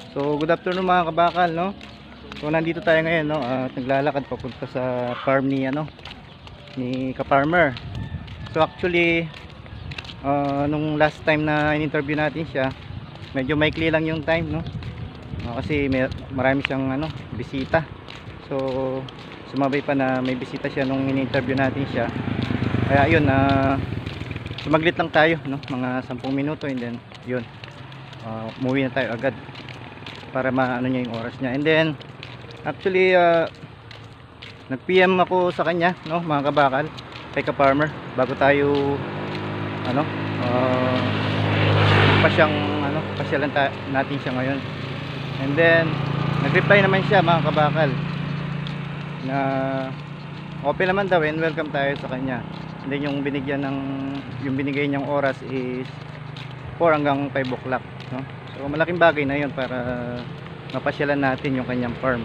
So good afternoon mga kabakal, no? So nandito tayo ngayon, no? At naglalakad papunta sa farm ni ni ka-farmer. So actually nung last time na in-interview natin siya, medyo maikli lang yung time, no? Kasi marami siyang bisita. So sumabay pa na may bisita siya nung in-interview natin siya. Kaya yun, sumaglit lang tayo, no? Mga 10 minuto, and then yun, umuwi na tayo agad para maano niya yung oras niya. And then actually nag-PM ako sa kanya, no, mga kabakal, kay ka-farmer, bago tayo pasyalan natin siya ngayon. And then nag-reply naman siya, mga kabakal, na okay naman daw and welcome tayo sa kanya. And then yung binigay niyang oras is 4 hanggang 5 o'clock, no? So malaking bagay na yun para mapasyalan natin yung kanyang farm.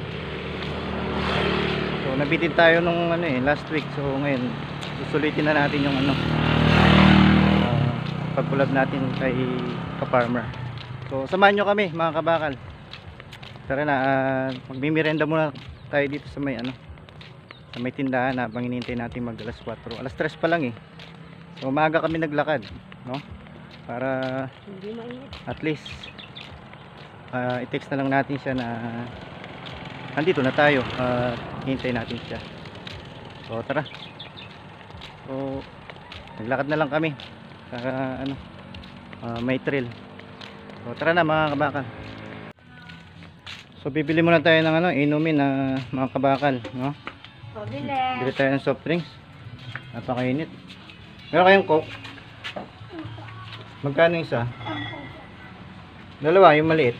So nabitin tayo nung last week. So ngayon susulitin na natin yung pag-collab natin kay ka-farmer. So samahan nyo kami, mga kabakal. Tara na, magmimirenda muna tayo dito sa may sa may tindahan habang hinihintay natin mag alas 4. Alas 3 pa lang eh. So maaga kami naglakad, no? Para at least i-text na lang natin siya na andito na tayo, hintay natin siya. So tara. So naglakad na lang kami para may trail. So tara na, mga kabakal. So bibili muna tayo ng inumin na mga kabakal, no? Bili tayo ng soft drinks. Napakainit. Meron kayong Coke? Magkano isa? Dalawa, yung maliit.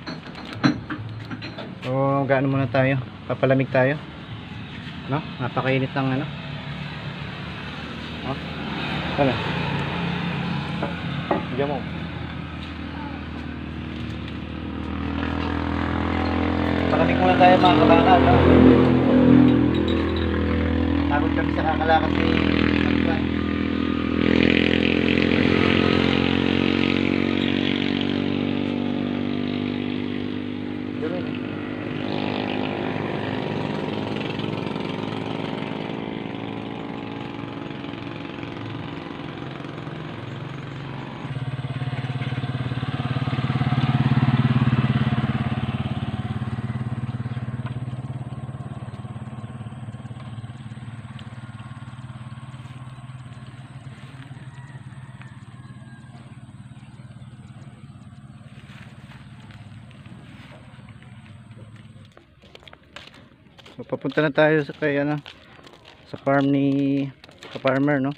So gaano muna tayo, papalamig tayo, no? Napakainit ng wala. Diyan mo. Palamig muna tayo, mga kabakal, no? Takot kami sa kakalakad ni Pagkuhan. So papunta na tayo sa kay sa farm ni ka-farmer, no?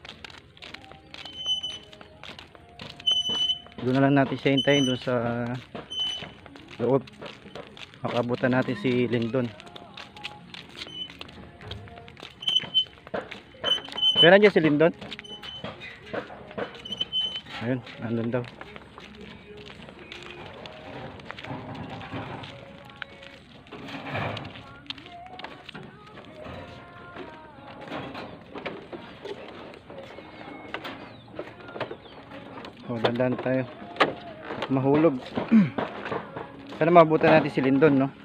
Doon na lang natin siya hintayin, doon sa loob. Makabutan natin si Lindon. Kaya nandiyan si Lindon? Ayun, nandun daw. O, dandan tayo, mahulog. Sana mabutan natin si Lindon, no?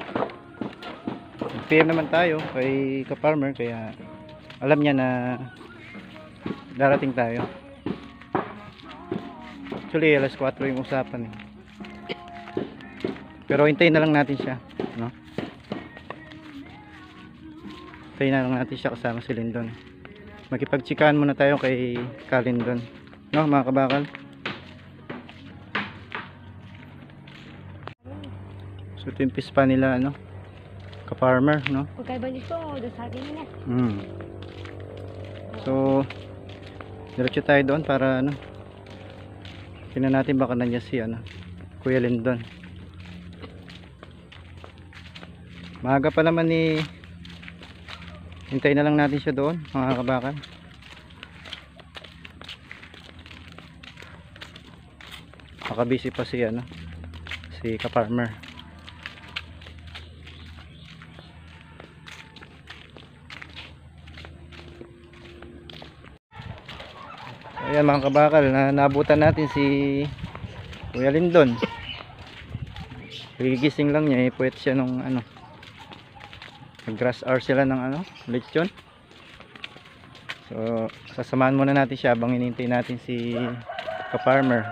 PM naman tayo kay ka-farmer, kaya alam niya na darating tayo. Actually alas 4 yung usapan eh. Pero hintayin na lang natin siya, no? Hintayin na lang natin siya kasama si Lindon. Makipagtsikahan muna tayo kay Lindon, no, mga kabakal? So ito yung pispa nila, ka-farmer, no? So diretso tayo doon para tingnan natin baka nandiyan si Kuya Lindon. Maaga pa naman hintayin na lang natin siya doon, mga kabakal. Makabisi pa si ka-farmer. Ayan, mga kabakal, na nabutan natin si Kuya Lindon. Gigising lang niya, puwet siya nung ano. Nag-grass hour sila ng ano, lechon. So, sasamahan muna natin siya habang hinihintay natin si ka-farmer.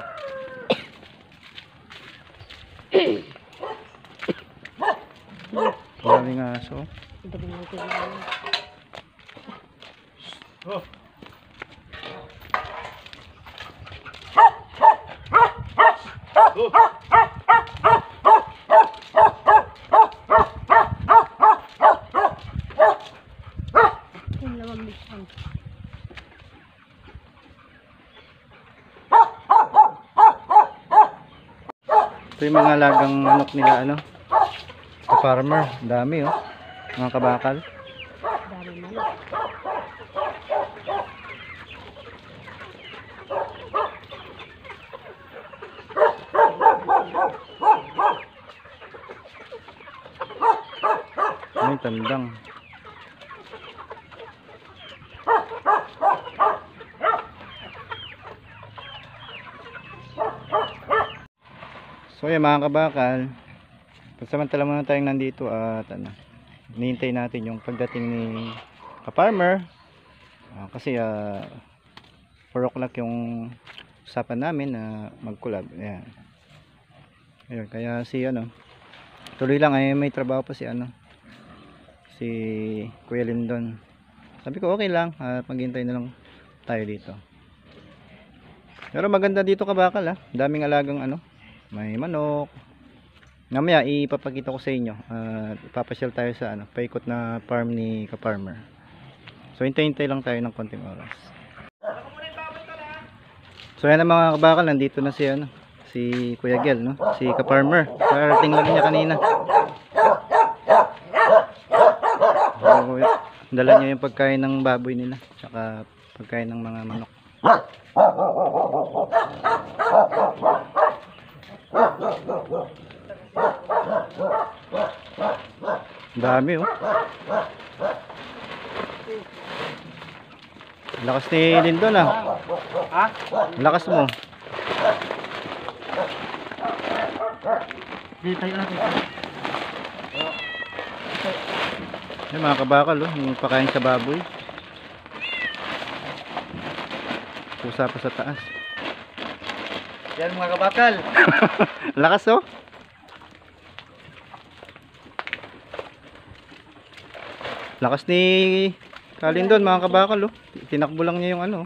Maraming aso. Oh. Ito yung mga alagang manok nila ano, ka-farmer. Dami oh, mga kabakal. Dami manok. May tandang. So yan mga kabakal, pansamantala muna tayong nandito at ano, hinihintay natin yung pagdating ni ka-farmer. Kasi 4 o'clock yung usapan namin na mag-collab. Ayan. Ayun, kaya si ano, tuloy lang ay may trabaho pa si ano, si Kuya Lindon. Sabi ko okay lang at maghintay na lang tayo dito. Pero maganda dito kabakal ha, daming alagang ano, may manok. Mamaya ipapakita ko sa inyo at ipapasyal tayo sa ano, paikot na farm ni ka-farmer. So hintay-hintay lang tayo ng konting oras. So yan ang mga kabakal, nandito na si ano, si Kuya Gel, no? Si ka-farmer. Karating lang niya kanina. So, dala niya yung pagkain ng baboy nila, tsaka pagkain ng mga manok. Dami oh. Lakas ni Lindon ah. Ha? Lakas mo. Dito tayo natin. Yung mga kabakal oh, yung pakain sa baboy. Pusa pa sa taas. Yan mga kabakal. Lakas oh. Lakas ni Kalindon mga kabakal oh. Tinakbo lang niya yung ano.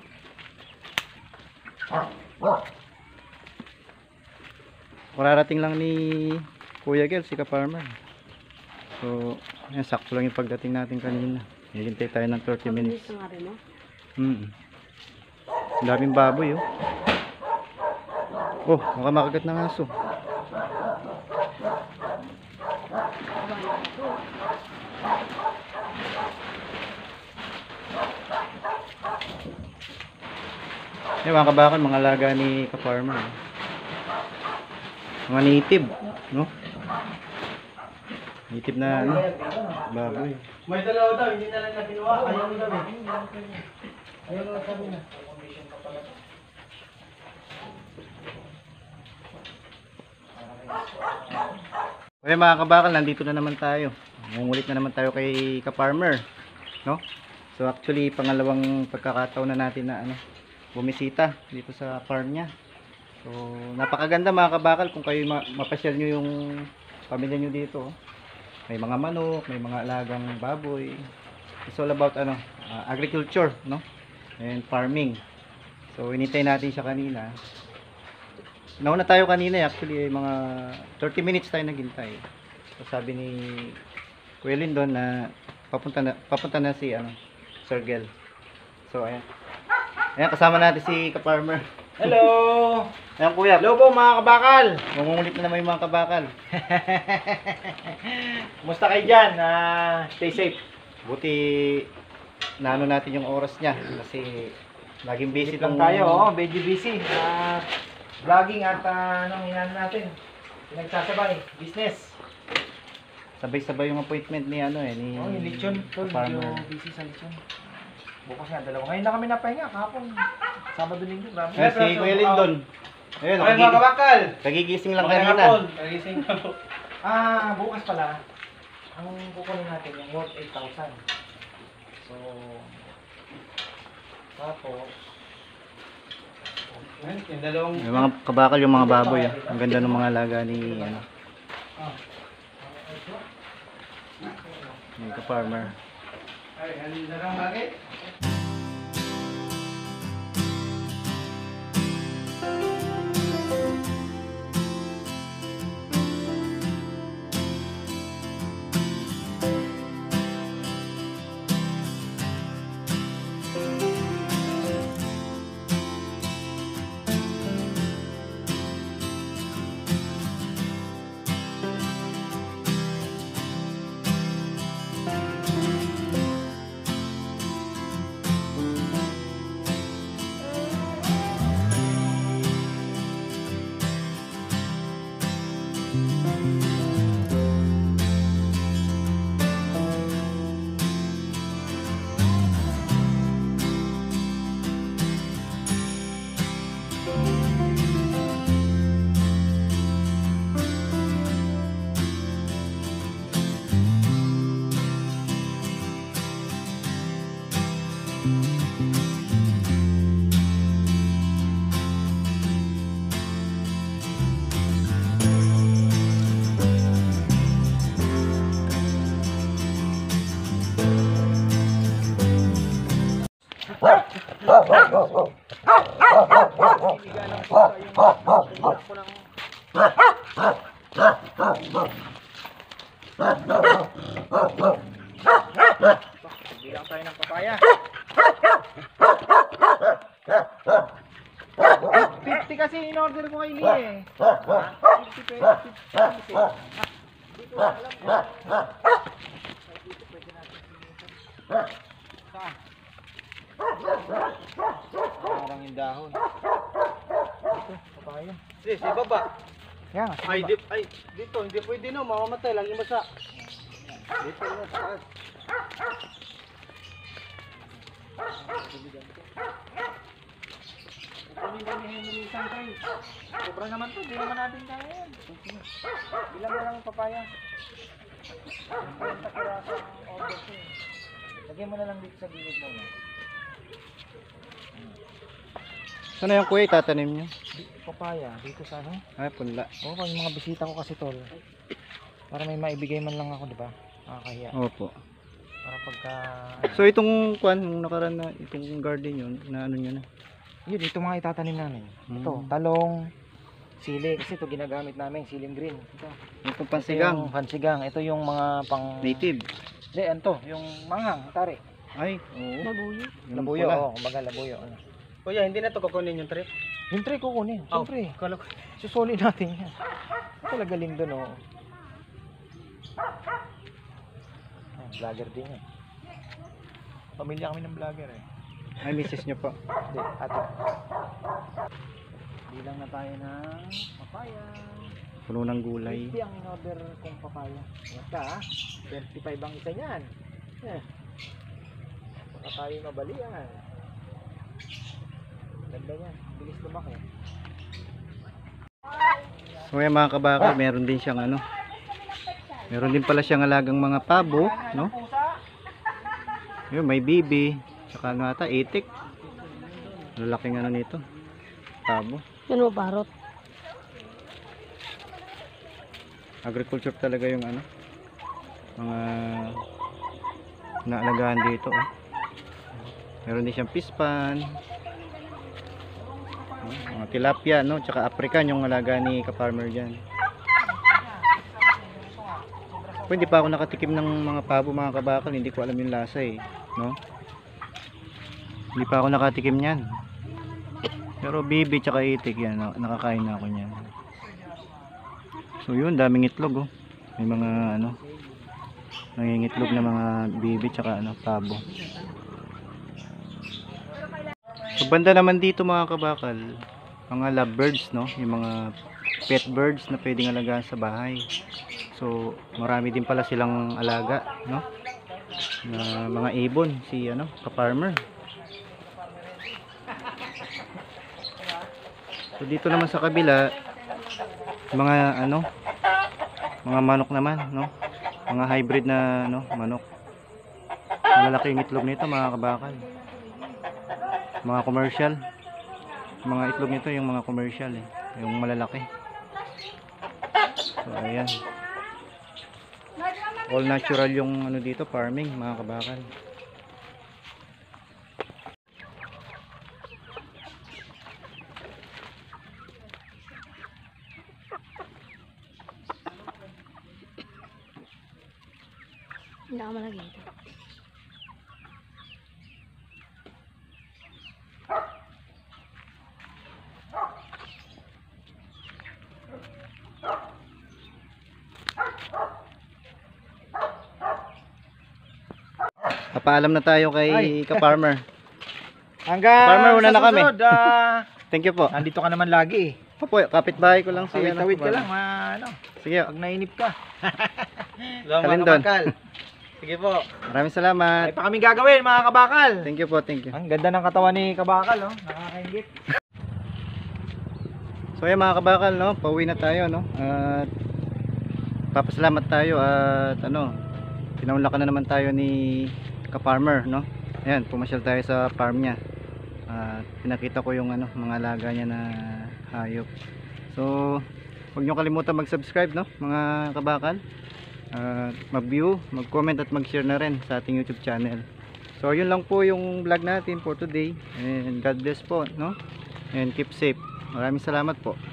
Kararating lang ni Kuya Gel si ka-farmer. So, ayan, sakto lang yung pagdating natin kanina. Hihintay tayo ng 30 minutes. Daming baboy oh. Oh, baka makagat ng aso. Yung mga kabakal, mga alaga ni ka-farmer. Mga native, no? Native na ano, baboy. May dalawa daw, hindi na lang na kinuha. Ayaw mo daw eh. Ayaw mo sabi na. Okay mga kabakal, nandito na naman tayo. Ngungulit na naman tayo kay ka-farmer, no? So actually, pangalawang pagkakataon na natin na ano, bumisita dito sa farm niya. So napakaganda mga kabakal kung kayo mapasyal nyo yung pamilya nyo dito. May mga manok, may mga alagang baboy. It's all about ano, agriculture, no? And farming. So inintay natin siya kanina. Nauna tayo kanina actually mga 30 minutes tayo naghintay. So sabi ni Kuya Lindon na papunta na si ano, Sir Gel. So ayan. Ayan, kasama natin si ka-farmer. Hello! Ayan kuya. Hello po mga kabakal! Nangungulit na naman yung mga kabakal. Kumusta kayo dyan? Stay safe. Buti naano natin yung oras niya kasi laging busy Lang tong tayo, oh, medyo busy. Vlogging at anong hinaan natin. Pinagsasabay, business. sabay-sabay yung appointment ni ano eh ni Oh, yung lechon. Tol, medyo ka-farmer. busy sa lechon. Bukas nga, dalawa. Ngayon na kami napahinga, kahapon. Sabado linggo, grabe. Ayan, si Kuya Lindon. Ayun, Okay mga kabakal! nagigising lang Magandang kanina. hapon. Nagising na po. Bukas pala, ang kukunin natin yung worth 8,000. So, tapos, yung dalawang... Yung mga kabakal, yung mga baboy. Ang ganda ng mga alaga ni ano, ni ka-farmer. Ay, ang dalawang bagay? Bilang tayo ng papaya. 50 kasi in order ko kay Lee eh. 50 pesos. Dito alam ko. Dito pwede natin sinitan. Saan? Parang yung dahon. Ito, papaya. Sige, sa baba. Yan, dito, hindi pwede no, mamamatay lang yung basa. Dito na sa taas. Kunin kami Henry isang tayo. Sobra naman to, di naman natin kaya yan. Bilang na lang yung papaya. 50 piraso ang order ko eh. Lagyan mo na lang dito sa gilid mo. Saan na yung kuya itatanim nyo? Papaya, dito sa ano? Ay, punla. Oo, pag yung mga bisita ko kasi tol. Para may maibigay man lang ako, di ba? Nakakahiya. Opo. Para pagka... So itong kwan, nung nakaraan na itong garden yun, na ano nyo na? Yun, ito mga itatanim namin. Hmm. Ito, talong, sili. Kasi ito ginagamit namin, siling green. Ito. Itong Ito pansigang. yung pansigang. Ito yung mga pang... Native. Hindi, ano yung manghang, tari. Ay, oo. Labuyo. Yun Labuyo, pala. oo. Kumbaga labuyo. Ano. Kuya, hindi na to kukunin yung trip? Yung tray kukunin, siyempre. Kala ko. Susuli natin yan. Talaga lindo, no? Ah, vlogger din yan. Pamilya kami ng vlogger eh. Ay, misis nyo po. Hindi, ate. Bilang na tayo ng papaya. Puno ng gulay. 50 ang in-order kong papaya. Ingat ka ha. 25 ang isa niyan. Baka tayo mabalian. Ganda niyan. Bilis lumaki. So yan mga kabakal, meron din siyang ano. Meron din pala siyang alagang mga pabo, no? Yun, may bibi. Tsaka ano ata, itik. Lalaking ano nito. Pabo. Ano, barot? Agriculture talaga yung ano. Mga naalagaan dito. Oh. Meron din siyang pispan. Mga tilapia, no? Tsaka African yung alaga ni ka-farmer dyan. Kung hindi pa ako nakatikim ng mga pabo, mga kabakal, hindi ko alam yung lasa eh, no? Hindi pa ako nakatikim niyan. Pero bibi tsaka itik yan, nakakain na ako niyan. So yun, daming itlog oh. May mga ano, nangingitlog na mga bibi tsaka ano, pabo. So banda naman dito mga kabakal, mga lovebirds, no? Yung mga pet birds na pwedeng alagaan sa bahay. So marami din pala silang alaga, no? Na mga ibon, si ano, ka-farmer. So dito naman sa kabila, mga ano, mga manok naman, no? Mga hybrid na manok. Malalaki yung itlog nito, mga kabakal. Mga commercial. Mga itlog nito yung mga commercial eh, yung malalaki. So ayan. All natural yung dito, farming, mga kabakal. Hindi ako malagay. Papaalam na tayo kay Ay. ka-farmer. Hanggang Farmer, una sa na kami. susunod, Thank you po. nandito ka naman lagi eh. Opo, kapitbahay ko lang si Tawid-tawid ka farmer. lang, ano, Sige, pag nainip ka. Kalindon. Sige po. maraming salamat. Ay pa kaming gagawin mga kabakal. Thank you po, thank you. Ang ganda ng katawan ni kabakal, oh. Nakakaingit. So ayan mga kabakal, no, pauwi na tayo, no. At papasalamat tayo at pinaunlakan na naman tayo ni ka-farmer, no. Ayan, pumasyal tayo sa farm niya. At pinakita ko yung mga alaga niya na hayop. So huwag niyo kalimutan mag-subscribe, no, mga kabakal. Mag-view, mag-comment at mag-share na rin sa ating YouTube channel. So yun lang po yung vlog natin for today. And God bless po, no. And keep safe. Maraming salamat po.